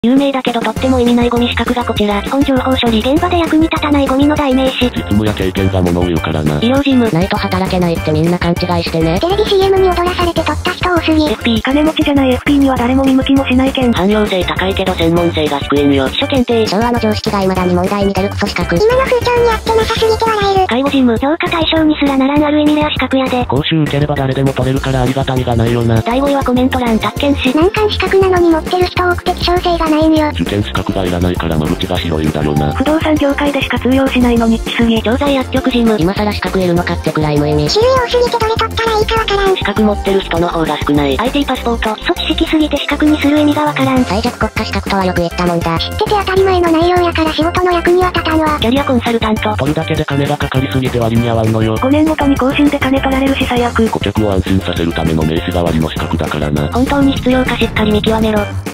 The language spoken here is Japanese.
有名だけどとっても意味ないゴミ資格がこちら。基本情報処理。現場で役に立たないゴミの代名詞。 実務や経験が物を言うからな。 医療事務。 ないと働けないってみんな勘違いしてね。 テレビ CM に踊らされて取った人多すぎ。 FP。金持ちじゃない FP には誰も見向きもしないけん。 汎用性高いけど専門性が低いんよ。秘書検定。 昭和の常識が未だに問題に出るクソ資格。 今の風潮に合ってなさすぎて笑える。介護事務。評価対象にすらならんある意味レア資格やで。 講習受ければ誰でも取れるからありがたみがないよな。 第5位はコメント欄。宅建士。難関資格なのに持ってる人多くて希少性がないんよ。 受験資格がいらないから間口が広いんだろうな。 不動産業界でしか通用しないのニッチすぎ。 調剤薬局事務。 今更資格得るのかってくらい無意味。 種類多すぎてどれ取ったらいいかわからん。 資格持ってる人の方が少ない。 IT パスポート。基礎知識すぎて資格にする意味がわからん。 最弱国家資格とはよく言ったもんだ。 知ってて当たり前の内容やから仕事の役には立たんわ。キャリアコンサルタント。 取るだけで金がかかりすぎて割に合わんのよ。 5年ごとに更新で金取られるし最悪。 顧客を安心させるための名刺代わりの資格だからな。 本当に必要かしっかり見極めろ。